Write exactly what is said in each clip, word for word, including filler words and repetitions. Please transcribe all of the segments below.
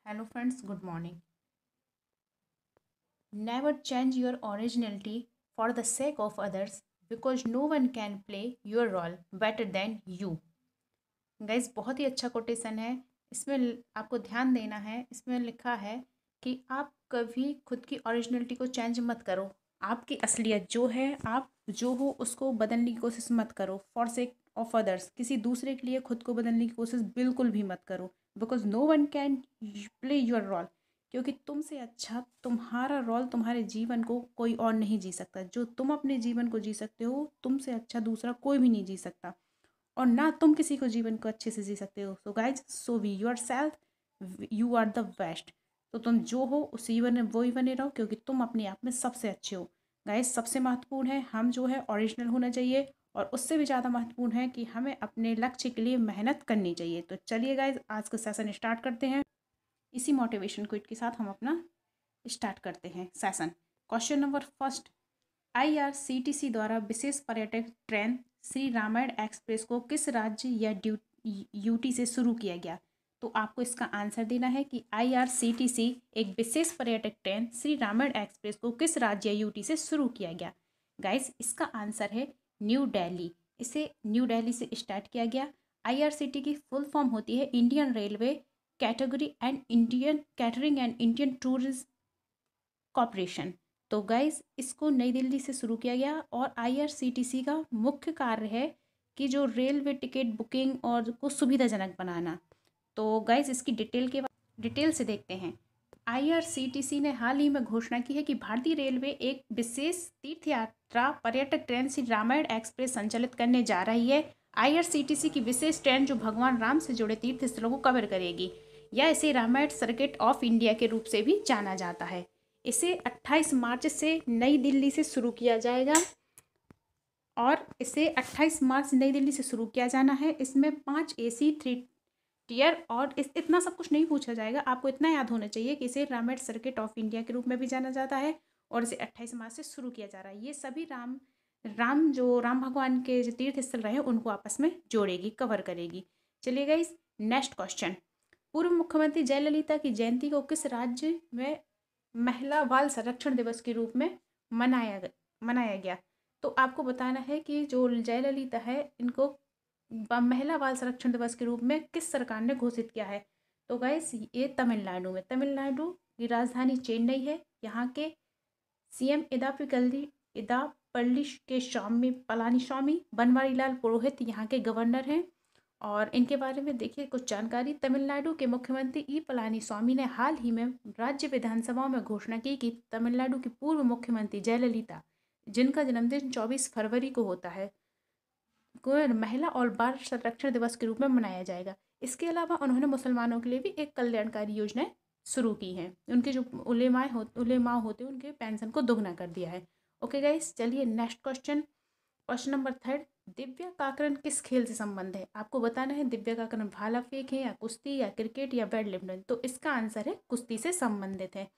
Hello friends, good morning. Never change your originality for the sake of others because no one can play your role better than you. Guys बहुत ही अच्छा quotation है। इसमें ल- आपको ध्यान देना है। इसमें लिखा है कि आप कभी खुद की ओरिजिनलिटी को चेंज मत करो। आपकी असलियत जो है, आप जो हो उसको बदलने की कोशिश मत करो फॉर सेक ऑफ अदर्स। किसी दूसरे के लिए खुद को बदलने की कोशिश बिल्कुल भी मत करो because no one can play your role. क्योंकि तुमसे अच्छा तुम्हारा रोल, तुम्हारे जीवन को कोई और नहीं जी सकता। जो तुम अपने जीवन को जी सकते हो, तुमसे अच्छा दूसरा कोई भी नहीं जी सकता। और ना तुम किसी को जीवन को अच्छे से जी सकते हो। So guys, so we yourself, you are the best. तो तुम जो हो उस जीवन में वही बने रहो क्योंकि तुम अपने आप में सबसे अच्छे हो। गाइज, सबसे महत्वपूर्ण है हम जो है ओरिजिनल होना चाहिए। और उससे भी ज़्यादा महत्वपूर्ण है कि हमें अपने लक्ष्य के लिए मेहनत करनी चाहिए। तो चलिए गाइज, आज का सेशन स्टार्ट करते हैं। इसी मोटिवेशन क्विट के साथ हम अपना स्टार्ट करते हैं session. Question number first, IRCTC द्वारा विशेष पर्यटक ट्रेन श्री रामायण एक्सप्रेस को किस राज्य या ड्यू यूटी से शुरू किया गया? तो आपको इसका आंसर देना है कि आईआरसीटीसी एक विशेष पर्यटक ट्रेन श्री रामायण एक्सप्रेस को किस राज्य या यूटी से शुरू किया गया? गाइस, इसका आंसर है न्यू दिल्ली। इसे न्यू दिल्ली से स्टार्ट किया गया। आईआरसीटी की फुल फॉर्म होती है Indian railway category and Indian catering and Indian tourism corporation. तो गाइस, इसको नई दिल्ली से शुरू किया गया और आईआरसीटीसी का मुख्य कार्य है कि जो रेलवे टिकट बुकिंग और को सुविधाजनक बनाना। तो गाइस, इसकी डिटेल के डिटेल से देखते हैं। आईआरसीटीसी ने हाल ही में घोषणा की है कि भारतीय रेलवे एक विशेष तीर्थ यात्रा पर्यटक ट्रेन श्री रामायण एक्सप्रेस संचालित करने जा रही है। आईआरसीटीसी की विशेष ट्रेन जो भगवान राम से जुड़े तीर्थ स्थलों को कवर करेगी, या इसे रामायण सर्किट ऑफ इंडिया के रूप से भी जाना जाता है। इसे अट्ठाईस मार्च से नई दिल्ली से शुरू किया जाएगा और इसे अट्ठाईस मार्च नई दिल्ली से शुरू किया जाना है। इसमें पाँच एसी थ्री टीयर और इस इतना सब कुछ नहीं पूछा जाएगा। आपको इतना याद होना चाहिए कि इसे रामायण सर्किट ऑफ इंडिया के रूप में भी जाना जाता है और इसे अट्ठाईस मार्च से शुरू किया जा रहा है। ये सभी राम राम जो राम भगवान के जो तीर्थ स्थल रहे उनको आपस में जोड़ेगी, कवर करेगी। चलिए गाइस, नेक्स्ट क्वेश्चन। पूर्व मुख्यमंत्री जयललिता की जयंती को किस राज्य में महिला बाल संरक्षण दिवस के रूप में मनाया मनाया गया? तो आपको बताना है कि जो जयललिता है इनको ब- महिला बाल संरक्षण दिवस के रूप में किस सरकार ने घोषित किया है? तो गाइस, ये तमिलनाडु में, तमिलनाडु की राजधानी चेन्नई है। यहाँ के सीएम इदापिकल्ली इदापल्ली के स्वामी पलानीस्वामी बनवारीलाल पुरोहित यहाँ के गवर्नर हैं। और इनके बारे में देखिए कुछ जानकारी। तमिलनाडु के मुख्यमंत्री ई पलानीस्वामी ने हाल ही में राज्य विधानसभा में घोषणा की कि तमिलनाडु की पूर्व मुख्यमंत्री जयललिता, जिनका जन्मदिन चौबीस फरवरी को होता है, को महिला और बाल संरक्षण दिवस के रूप में मनाया जाएगा। इसके अलावा उन्होंने मुसलमानों के लिए भी एक कल्याणकारी योजनाएं शुरू की हैं। उनके जो उलेमाए हो उलेमा होते हैं उनके पेंशन को दोगुना कर दिया है। ओके गाइस, चलिए next question. Question number third, Divya Kakran किस खेल से संबंध है? आपको बताना है दिव्या काकरण भाला फेंक है या कुश्ती या क्रिकेट या बैडमिंटन। तो इसका आंसर है कुश्ती से संबंधित है।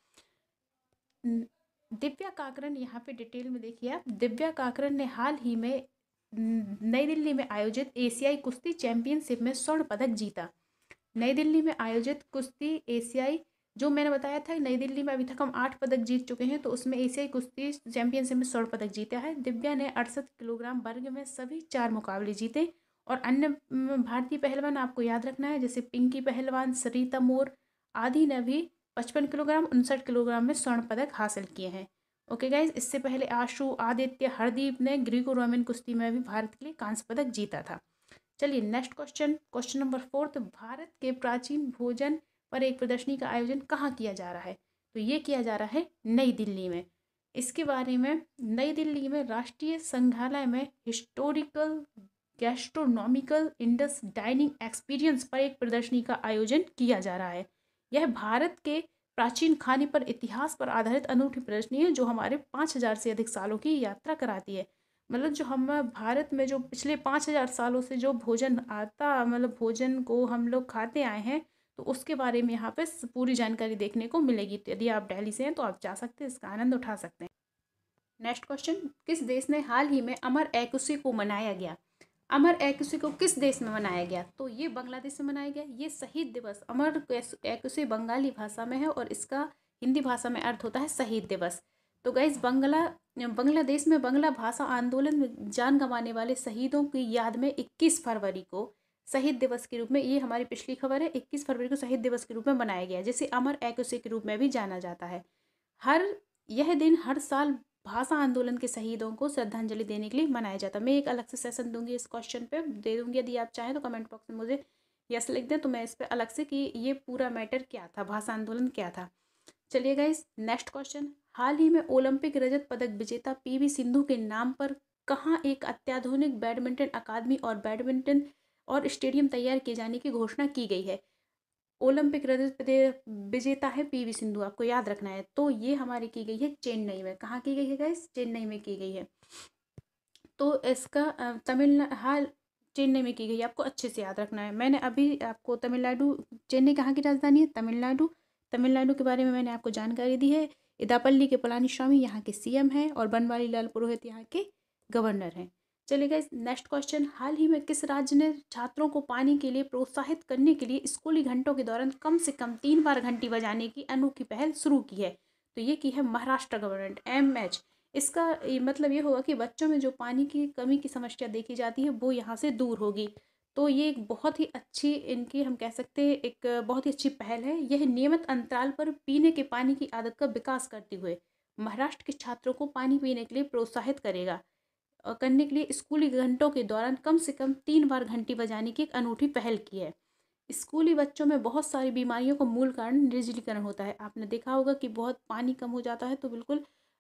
न- दिव्या काकरण, यहाँ पे डिटेल में देखिए आप। दिव्या काकरण ने हाल ही में न- नई दिल्ली में आयोजित एशियाई कुश्ती चैंपियनशिप में स्वर्ण पदक जीता। नई दिल्ली में आयोजित कुश्ती एशियाई, जो मैंने बताया था नई दिल्ली में अभी तक हम आठ पदक जीत चुके हैं, तो उसमें एशियाई कुश्ती चैंपियनशिप में स्वर्ण पदक जीता है। दिव्या ने अड़सठ किलोग्राम वर्ग में सभी चार मुकाबले जीते। और अन्य म, भारतीय पहलवान आपको याद रखना है, जैसे पिंकी पहलवान, सरिता मोर आदि ने भी पचपन किलोग्राम, उनसठ किलोग्राम में स्वर्ण पदक हासिल किए हैं। ओके गाइज, इससे पहले आशु, आदित्य, हरदीप ने ग्रीको रोमन कुश्ती में भी भारत के लिए कांस्य पदक जीता था। चलिए next question. Question number fourth, Bharat के प्राचीन भोजन पर एक प्रदर्शनी का आयोजन कहाँ किया जा रहा है? तो ये किया जा रहा है नई दिल्ली में। इसके बारे में, नई दिल्ली में राष्ट्रीय संग्रहालय में historical gastronomical Indus dining experience पर एक प्रदर्शनी का आयोजन किया जा रहा है। यह भारत के प्राचीन खाने पर इतिहास पर आधारित अनूठी प्रदर्शनी है जो हमारे पाँच हजार से अधिक सालों की यात्रा कराती है। मतलब जो हम भारत में जो पिछले पाँच हजार सालों से जो भोजन आता, मतलब भोजन को हम लोग खाते आए हैं, तो उसके बारे में यहाँ पे पूरी जानकारी देखने को मिलेगी। तो यदि आप दिल्ली से हैं तो आप जा सकते हैं, इसका आनंद उठा सकते हैं। नेक्स्ट क्वेश्चन, किस देश ने हाल ही में अमर एकुशे को मनाया गया? अमर एकुशे को किस देश में मनाया गया? तो ये बांग्लादेश में मनाया गया। ये शहीद दिवस अमर एकुशे बंगाली भाषा में है और इसका हिंदी भाषा में अर्थ होता है शहीद दिवस। तो गाइस बंगला बांग्लादेश में बांग्ला भाषा आंदोलन में जान गंवाने वाले शहीदों की याद में इक्कीस फरवरी को शहीद दिवस के रूप में, ये हमारी पिछली खबर है, इक्कीस फरवरी को शहीद दिवस के रूप में मनाया गया, जिसे अमर एकुशे के रूप में भी जाना जाता है। हर यह दिन हर साल भाषा आंदोलन के शहीदों को श्रद्धांजलि देने के लिए मनाया जाता है। मैं एक अलग से सेशन दूंगी इस क्वेश्चन पे, दे दूंगी, यदि आप चाहें तो कमेंट बॉक्स में मुझे यस लिख दें तो मैं इस पर अलग से कि ये पूरा मैटर क्या था, भाषा आंदोलन क्या था। चलिए गाइस नेक्स्ट क्वेश्चन। हाल ही में ओलंपिक रजत पदक विजेता पीवी सिंधु के नाम पर कहाँ एक अत्याधुनिक बैडमिंटन अकादमी और बैडमिंटन और स्टेडियम तैयार किए जाने की घोषणा की गई है? ओलंपिक रजत विजेता है पीवी सिंधु, आपको याद रखना है। तो ये हमारी की गई है चेन्नई में। कहाँ की गई है गाइस? चेन्नई में की गई है। तो इसका तमिलनाडु, हाल चेन्नई में की गई है, आपको अच्छे से याद रखना है। मैंने अभी आपको तमिलनाडु, चेन्नई कहाँ की राजधानी है? तमिलनाडु। तमिलनाडु के बारे में मैंने आपको जानकारी दी है। इदापल्ली के पलानीस्वामी यहाँ के सीएम हैं और बनवारी लाल पुरोहित यहाँ के गवर्नर हैं। चलिए गाइस नेक्स्ट क्वेश्चन। हाल ही में किस राज्य ने छात्रों को पानी के लिए प्रोत्साहित करने के लिए स्कूली घंटों के दौरान कम से कम तीन बार घंटी बजाने की अनोखी पहल शुरू की है? तो ये की है महाराष्ट्र गवर्नमेंट, एम एच। इसका मतलब ये होगा कि बच्चों में जो पानी की कमी की समस्या देखी जाती है वो यहाँ से दूर होगी। तो ये एक बहुत ही अच्छी, इनकी हम कह सकते हैं एक बहुत ही अच्छी पहल है। यह नियमित अंतराल पर पीने के पानी की आदत का विकास करते हुए महाराष्ट्र के छात्रों को पानी पीने के लिए प्रोत्साहित करेगा करने के लिए स्कूली घंटों के दौरान कम से कम तीन बार घंटी बजाने की एक अनूठी पहल की है। स्कूली बच्चों में बहुत सारी बीमारियों का मूल कारण निर्जलीकरण होता है। आपने देखा होगा कि बहुत पानी कम हो जाता है तो बिल्कुल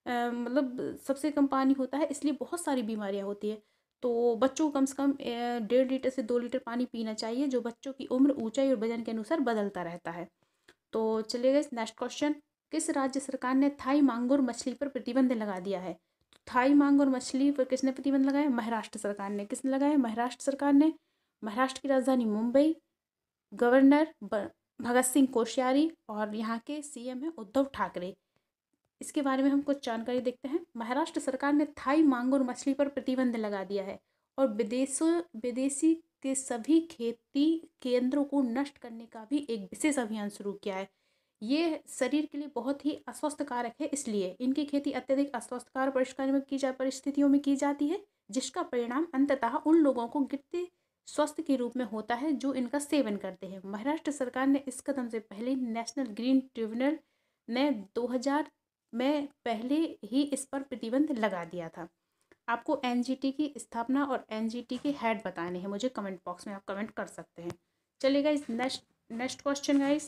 मतलब सबसे कम पानी होता है, इसलिए बहुत सारी बीमारियां होती है। तो बच्चों को कम से कम डेढ़ लीटर से दो लीटर पानी पीना चाहिए, जो बच्चों की उम्र, ऊंचाई और वजन के अनुसार बदलता रहता है। तो चलिए गाइस नेक्स्ट क्वेश्चन। किस राज्य सरकार ने थाई मांगुर मछली पर प्रतिबंध लगा दिया है? तो थाई मांगुर मछली पर किसने प्रतिबंध लगाया? महाराष्ट्र सरकार ने। किसने लगाया? महाराष्ट्र सरकार ने। महाराष्ट्र की राजधानी मुंबई, गवर्नर भगत सिंह कोश्यारी और यहाँ के सीएम है उद्धव ठाकरे। इसके बारे में हम कुछ जानकारी देखते हैं। महाराष्ट्र सरकार ने थाई मांगुर मछली पर प्रतिबंध लगा दिया है और विदेशों विदेशी के सभी खेती केंद्रों को नष्ट करने का भी एक विशेष अभियान शुरू किया है। ये शरीर के लिए बहुत ही अस्वस्थकारक है, इसलिए इनकी खेती अत्यधिक अस्वस्थकार परिष्कार में की जा परिस्थितियों में की जाती है, जिसका परिणाम अंततः उन लोगों को गिरते स्वास्थ्य के रूप में होता है जो इनका सेवन करते हैं। महाराष्ट्र सरकार ने इस कदम से पहले नेशनल ग्रीन ट्रिब्यूनल ने दो हज़ार में पहले ही इस पर प्रतिबंध लगा दिया था। आपको एनजीटी की स्थापना और एनजीटी के हेड बताने हैं, मुझे कमेंट बॉक्स में आप कमेंट कर सकते हैं। चलिए guys next next question guys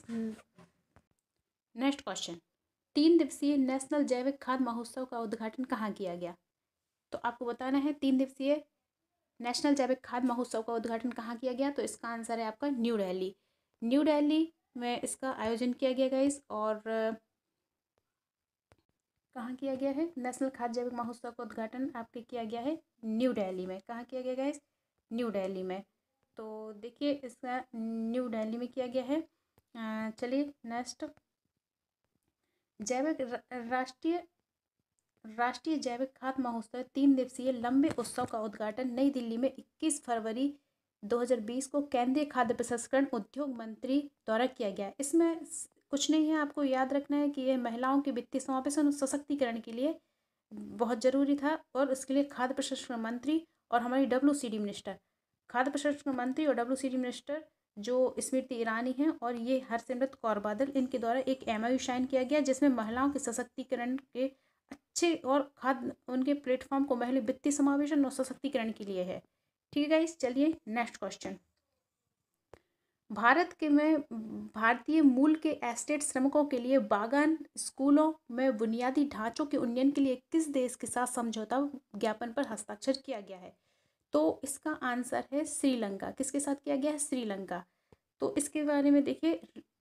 next question. तीन दिवसीय नेशनल जैविक खाद्य महोत्सव का उद्घाटन कहाँ किया गया? तो आपको बताना है तीन दिवसीय नेशनल जैविक खाद्य महोत्सव का उद्घाटन कहाँ किया गया? तो इसका आंसर है आपका न्यू दिल्ली। न्यू दिल्ली में इसका आयोजन किया गया गाइस। और कहाँ किया गया है? नेशनल खाद्य जैविक महोत्सव का उद्घाटन आपके किया गया है न्यू दिल्ली में। कहाँ किया गया गाइस? न्यू दिल्ली में। तो देखिए इसका न्यू दिल्ली में किया गया है। चलिए नेक्स्ट। जैविक राष्ट्रीय राष्ट्रीय जैविक खाद्य महोत्सव तीन दिवसीय लंबे उत्सव का उद्घाटन नई दिल्ली में इक्कीस फरवरी दो हज़ार बीस को केंद्रीय खाद्य प्रसंस्करण उद्योग मंत्री द्वारा किया गया। इसमें कुछ नहीं है, आपको याद रखना है कि यह महिलाओं के वित्तीय समावेशन और सशक्तिकरण के लिए बहुत ज़रूरी था और इसके लिए खाद्य प्रसंस्करण मंत्री और हमारी डब्ल्यू सी डी मिनिस्टर, खाद्य प्रसंस्करण मंत्री और डब्ल्यू सी डी मिनिस्टर जो स्मृति ईरानी हैं और ये हरसिमरत कौर बादल, इनके द्वारा एक एमओयू साइन किया गया जिसमें महिलाओं के सशक्तिकरण के अच्छे और खाद्य उनके प्लेटफॉर्म को महिला वित्तीय समावेशन और सशक्तिकरण के लिए है। ठीक है गाइस, चलिए नेक्स्ट क्वेश्चन। भारत के में भारतीय मूल के एस्टेट श्रमिकों के लिए बागान स्कूलों में बुनियादी ढांचों के उन्नयन के लिए किस देश के साथ समझौता ज्ञापन पर हस्ताक्षर किया गया है? तो इसका आंसर है श्रीलंका। किसके साथ किया गया है? श्रीलंका। तो इसके बारे में देखिए,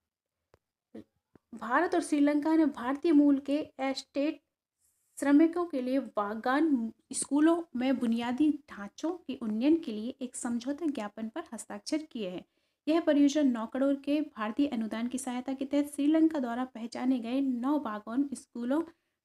भारत और श्रीलंका ने भारतीय मूल के एस्टेट श्रमिकों के लिए बागान स्कूलों में बुनियादी ढांचों के उन्नयन के लिए एक समझौता ज्ञापन पर हस्ताक्षर किए हैं। यह परियोजना नौ करोड़ के भारतीय अनुदान की सहायता के तहत श्रीलंका द्वारा पहचाने गए नौ बागान स्कूलों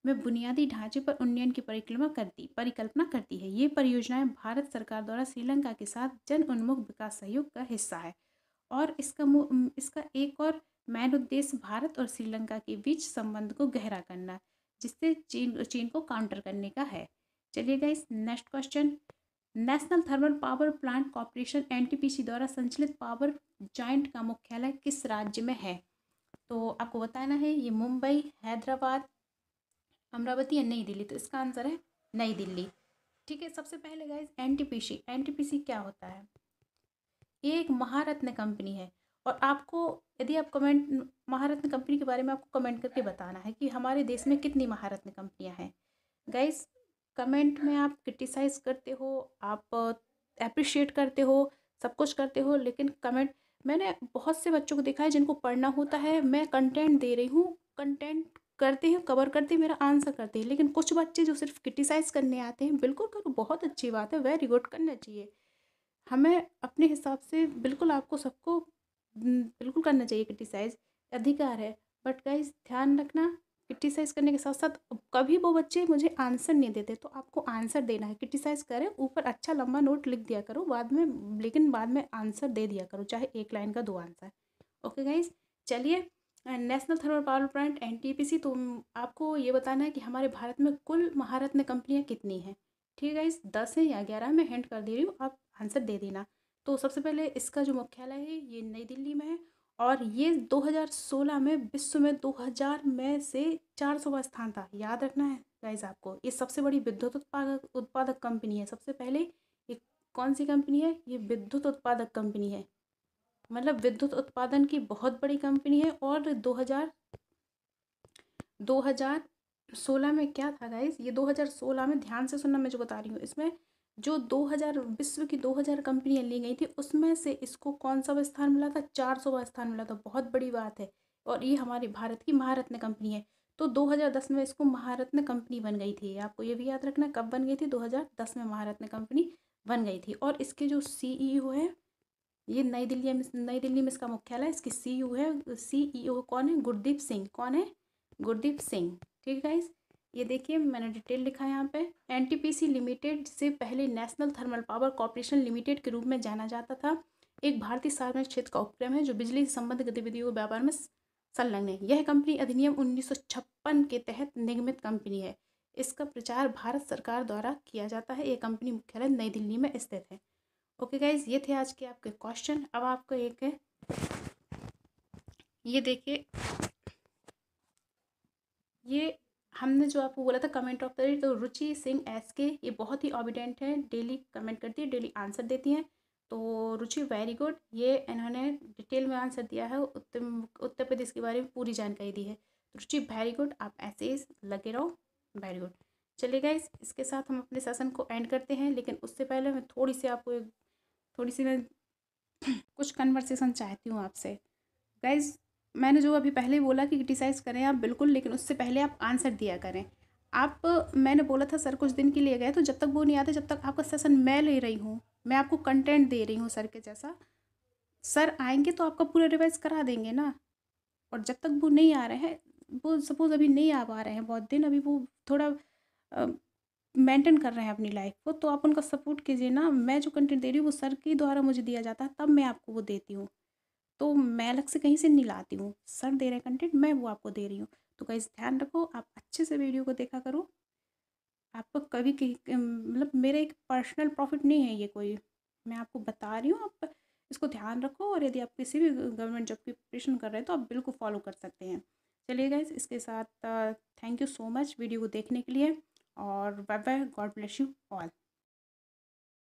में बुनियादी ढांचे पर उन्नयन की परिकल्पना करती परिकल्पना करती है। ये परियोजनाएं भारत सरकार द्वारा श्रीलंका के साथ जन उन्मुख विकास सहयोग का हिस्सा है और इसका इसका एक और मेन उद्देश्य भारत और श्रीलंका के बीच संबंध को गहरा करना, जिससे चीन चीन को काउंटर करने का है। चलिए guys, next question. National thermal power plant corporation NTPC द्वारा संचालित पावर जॉइंट का मुख्यालय किस राज्य में है? तो आपको बताना है ये मुंबई, हैदराबाद, अमरावती या नई दिल्ली। तो इसका आंसर है नई दिल्ली। ठीक है, सबसे पहले गाइस एनटीपीसी एनटीपीसी क्या होता है? ये एक महारत्न कंपनी है और आपको यदि आप कमेंट महारत्न कंपनी के बारे में आपको कमेंट करके बताना है कि हमारे देश में कितनी महारत्न कंपनियां हैं। गाइस कमेंट में आप क्रिटिसाइज करते हो, आप अप्रिशिएट करते हो, सब कुछ करते हो, लेकिन कमेंट मैंने बहुत से बच्चों को देखा है जिनको पढ़ना होता है, मैं कंटेंट दे रही हूँ, कंटेंट करते हैं, कवर करते हैं, मेरा आंसर करते हैं, लेकिन कुछ बच्चे जो सिर्फ क्रिटिसाइज करने आते हैं, बिल्कुल करो, बहुत अच्छी बात है, वेरी गुड, करना चाहिए। हमें अपने हिसाब से बिल्कुल आपको सबको बिल्कुल करना चाहिए क्रिटिसाइज, अधिकार है। बट गाइस ध्यान रखना, क्रिटिसाइज करने के साथ साथ कभी वो बच्चे मुझे आंसर नहीं देते तो आपको आंसर देना है। क्रिटिसाइज करें, ऊपर अच्छा लंबा नोट लिख दिया करो बाद में, लेकिन बाद में आंसर दे दिया करो, चाहे एक लाइन का दो आंसर। ओके गाइस, चलिए national thermal power plant NTPC, तो आपको ये बताना है कि हमारे भारत में कुल महारत्न कंपनियां कितनी हैं। ठीक है गाइस, दस है या ग्यारह, मैं हिंट कर दे रही हूँ, आप आंसर दे देना। तो सबसे पहले इसका जो मुख्यालय है ये नई दिल्ली में है और ये दो हज़ार सोलह में विश्व में दो हज़ार में से चार सौवां स्थान था। याद रखना है गाइस आपको, ये सबसे बड़ी विद्युत उत्पादक उत्पादक कंपनी है। सबसे पहले ये कौन सी कंपनी है? ये विद्युत उत्पादक कंपनी है, मतलब विद्युत उत्पादन की बहुत बड़ी कंपनी है। और दो हज़ार दो हज़ार सोलह में क्या था गाइस, ये दो हज़ार सोलह में, ध्यान से सुनना मैं जो बता रही हूँ, इसमें जो दो हज़ार विश्व की दो हज़ार कंपनियां ली गई थी उसमें से इसको कौन सा स्थान मिला था? चार सौवां स्थान मिला था। बहुत बड़ी बात है और ये हमारे भारत की महारत्न कंपनी है। तो दो हज़ार दस में इसको महारत्न कंपनी बन गई थी। आपको ये भी याद रखना कब बन गई थी, दो हज़ार दस में महारत्न कंपनी बन गई थी। और इसके जो सीईओ है, ये नई दिल्ली में नई दिल्ली में इसका मुख्यालय, इसकी सीईओ है सीईओ कौन है? गुरदीप सिंह। कौन है? गुरदीप सिंह। ठीक है गाइस, ये देखिए मैंने डिटेल लिखा है यहाँ पे। एनटीपीसी लिमिटेड से पहले national thermal power corporation limited के रूप में जाना जाता था, एक भारतीय सार्वजनिक क्षेत्र का उपक्रम है जो बिजली से संबंधित गतिविधियों के व्यापार में संलग्न है। यह कंपनी अधिनियम उन्नीस सौ छप्पन के तहत निगमित कंपनी है। इसका प्रचार भारत सरकार द्वारा किया जाता है। यह कंपनी मुख्यालय नई दिल्ली में स्थित है। ओके गाइज, ये थे आज के आपके क्वेश्चन। अब आपको एक है, ये देखिए, ये हमने जो आपको बोला था कमेंट ऑफ द डे, तो रुचि सिंह एस के, ये बहुत ही ऑबिडेंट है, डेली कमेंट करती है, डेली आंसर देती हैं। तो रुचि वेरी गुड, ये इन्होंने डिटेल में आंसर दिया है, उत्तर उत्तर प्रदेश के बारे में पूरी जानकारी दी है। रुचि वेरी गुड, आप ऐसे ही लगे रहो, वेरी गुड। चलिए गाइज, इसके साथ हम अपने सेशन को एंड करते हैं, लेकिन उससे पहले मैं थोड़ी सी आपको एक थोड़ी सी मैं कुछ कन्वर्सेशन चाहती हूँ आपसे। गाइज मैंने जो अभी पहले बोला कि क्रिटिसाइज करें आप बिल्कुल, लेकिन उससे पहले आप आंसर दिया करें। आप, मैंने बोला था सर कुछ दिन के लिए गए, तो जब तक वो नहीं आते, जब तक आपका सेशन मैं ले रही हूँ, मैं आपको कंटेंट दे रही हूँ सर के जैसा, सर आएंगे तो आपका पूरा रिवाइज करा देंगे ना। और जब तक वो नहीं आ रहे हैं, वो सपोज अभी नहीं आ पा रहे हैं बहुत दिन, अभी वो थोड़ा मेंटेन कर रहे हैं अपनी लाइफ को, तो आप उनका सपोर्ट कीजिए ना। मैं जो कंटेंट दे रही हूँ वो सर के द्वारा मुझे दिया जाता है, तब मैं आपको वो देती हूँ, तो मैं अलग से कहीं से नहीं लाती हूँ। सर दे रहे हैं कंटेंट, मैं वो आपको दे रही हूँ। तो गाइस ध्यान रखो, आप अच्छे से वीडियो को देखा करो। आपको कभी कहीं मतलब मेरा एक पर्सनल प्रॉफिट नहीं है ये कोई, मैं आपको बता रही हूँ, आप इसको ध्यान रखो। और यदि आप किसी भी गवर्नमेंट जॉब की प्रिपरेशन कर रहे हैं तो आप बिल्कुल फॉलो कर सकते हैं। चलिए गाइस, इसके साथ thank you so much video को देखने के लिए, और bye bye, God bless you all.